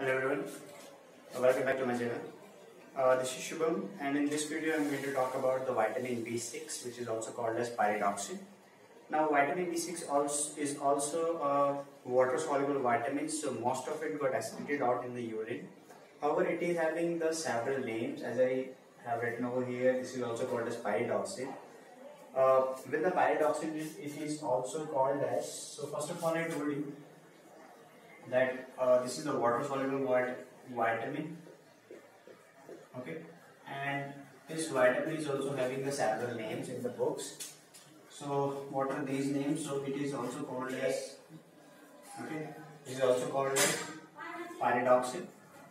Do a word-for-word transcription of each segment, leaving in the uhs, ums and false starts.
Hello everyone, uh, welcome back to my channel. Uh, this is Shubham, and in this video I am going to talk about the vitamin B six, which is also called as pyridoxine. Now vitamin B six also is also a water soluble vitamin, so most of it got excreted out in the urine. However, it is having the several names, as I have written over here. This is also called as pyridoxine. Uh, with the pyridoxine, it is also called as, so first of all I told you that uh, this is the water soluble vitamin, okay, and this vitamin is also having the several names in the books. So what are these names? So it is also called as, okay, it is also called as pyridoxine,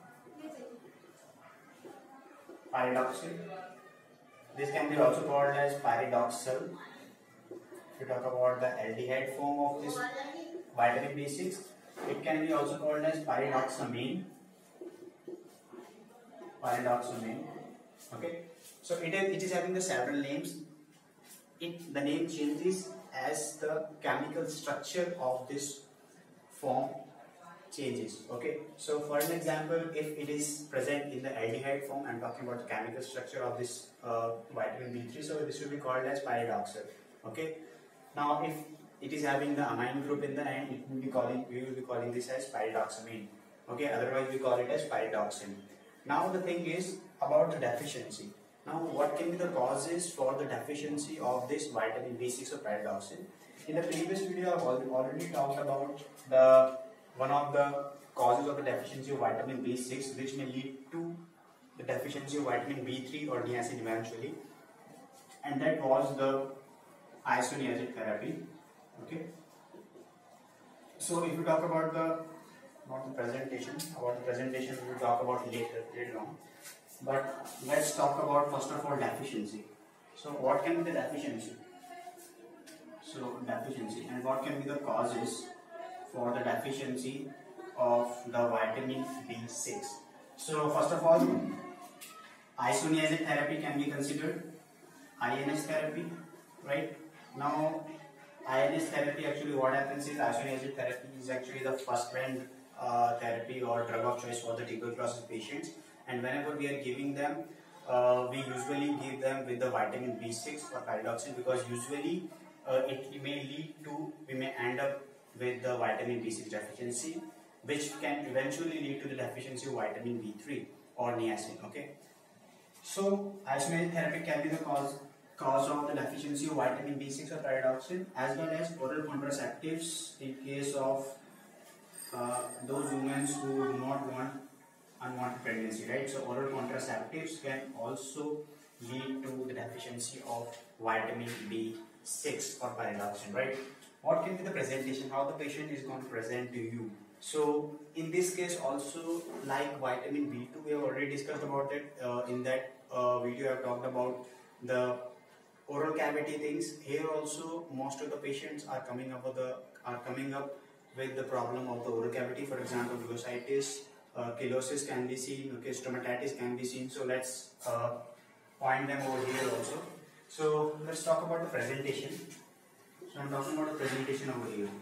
pyridoxine. This can be also called as pyridoxal. If you talk about the aldehyde form of this vitamin B six, it can be also called as pyridoxamine. Pyridoxamine. Okay. So it is, it is having the several names. It the name changes as the chemical structure of this form changes. Okay. So for an example, if it is present in the aldehyde form, I am talking about the chemical structure of this uh, vitamin B three. So this will be called as pyridoxal. Okay. Now if it is having the amine group in the end, it will be calling we will be calling this as pyridoxamine. Okay, otherwise we call it as pyridoxine. Now the thing is about the deficiency. Now what can be the causes for the deficiency of this vitamin B six or pyridoxine? In the previous video I have already talked about the one of the causes of the deficiency of vitamin B six, which may lead to the deficiency of vitamin B three or niacin eventually, and that was the isoniazid therapy. Okay. So if you talk about the about the presentation, about the presentation we will talk about later later on. But let's talk about first of all deficiency. So what can be the deficiency? So deficiency and what can be the causes for the deficiency of the vitamin B six? So first of all, isoniazid therapy can be considered, I N S therapy, right? Now I N S therapy, actually what happens is isoniazid therapy is actually the first line uh, therapy or drug of choice for the tuberculosis patients, and whenever we are giving them, uh, we usually give them with the vitamin B six or pyridoxine, because usually uh, it may lead to, we may end up with the vitamin B six deficiency, which can eventually lead to the deficiency of vitamin B three or niacin. Okay, so isoniazid therapy can be the cause cause of the deficiency of vitamin B six or pyridoxine, as well as oral contraceptives in case of uh, those women who do not want unwanted pregnancy, right? So oral contraceptives can also lead to the deficiency of vitamin B six or pyridoxine, right? What can be the presentation, how the patient is going to present to you? So in this case also, like vitamin B two, we have already discussed about it uh, in that uh, video. I have talked about the oral cavity things. Here also most of the patients are coming up with the are coming up with the problem of the oral cavity. For example, glossitis, uh, chelosis can be seen, okay, stomatitis can be seen. So let's uh, point them over here also. So let's talk about the presentation. So I'm talking about the presentation over here.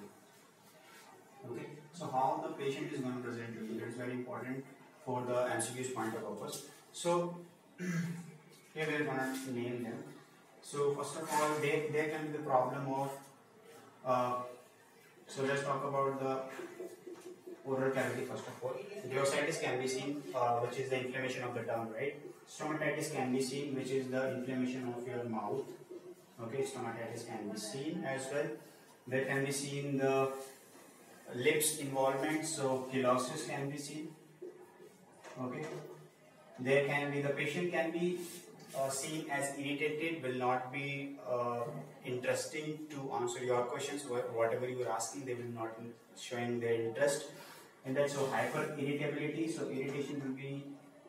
Okay, so how the patient is going to present to you, that is very important for the M C Q's point of purpose. So here we are going to name them. So first of all, there, there can be the problem of, uh, so let's talk about the oral cavity first of all. Glossitis can be seen, uh, which is the inflammation of the tongue, right? Stomatitis can be seen, which is the inflammation of your mouth. Okay, stomatitis can be seen as well. There can be seen the lips involvement, so chelosis can be seen. Okay, there can be, the patient can be Uh, seen as irritated, will not be uh, interesting to answer your questions, whatever you are asking, they will not be showing their interest in that. So hyper irritability, so irritation will be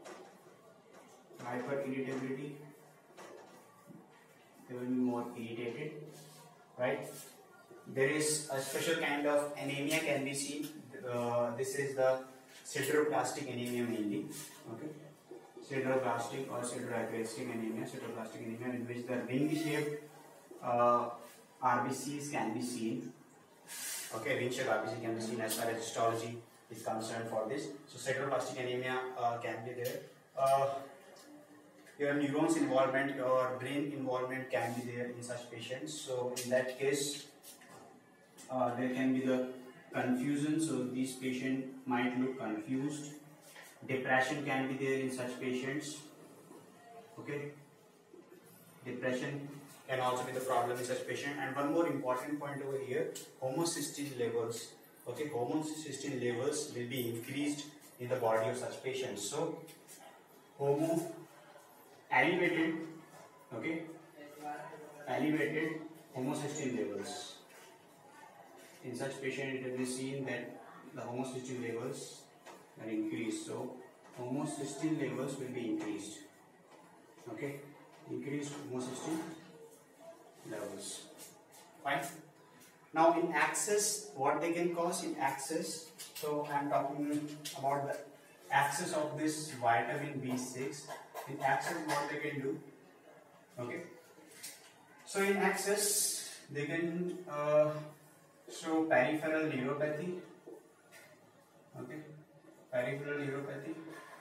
hyper irritability, they will be more irritated, right? There is a special kind of anemia can be seen. Uh, this is the sideroblastic anemia mainly. Okay, sideroblastic or sideroacrastic anemia, sideroblastic anemia, in which the ring-shaped uh, R B Cs can be seen. Okay, ring-shaped R B C can be seen as far as histology is concerned for this. So sideroblastic anemia uh, can be there. Uh, your neurons involvement, your brain involvement can be there in such patients. So in that case, uh, there can be the confusion. So this patient might look confused. Depression can be there in such patients. Okay. Depression can also be the problem in such patient. And one more important point over here, homocysteine levels. Okay, homocysteine levels will be increased in the body of such patients. So, homo elevated, okay, elevated homocysteine levels. In such patient, it will be seen that the homocysteine levels are increased. So, homocysteine levels will be increased. Okay, increased homocysteine levels. Fine. Now in excess, what they can cause in excess. So I am talking about the excess of this vitamin B six. In excess, what they can do. Okay. So in excess, they can uh, show peripheral neuropathy. Okay. Peripheral neuropathy.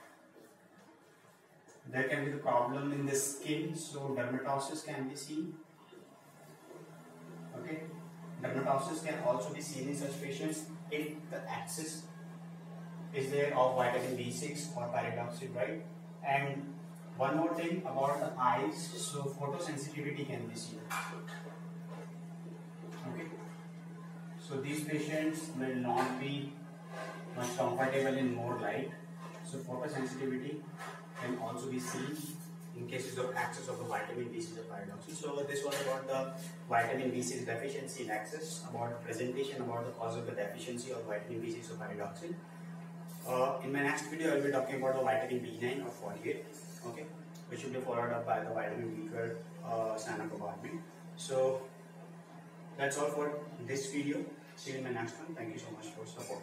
There can be the problem in the skin, so dermatosis can be seen. Okay, dermatosis can also be seen in such patients if the excess is there of vitamin B six or pyridoxine, right? And one more thing about the eyes, so photosensitivity can be seen. Okay, so these patients will not be much comfortable in more light, so photosensitivity can also be seen in cases of excess of the vitamin B six or pyridoxine. So this was about the vitamin B six deficiency in excess, about presentation about the cause of the deficiency of vitamin B six or pyridoxine. Uh, in my next video, I will be talking about the vitamin B nine or forty-eight, okay, which will be followed up by the vitamin B twelve uh, cyanocobalamin. So that's all for this video. See you in my next one. Thank you so much for support.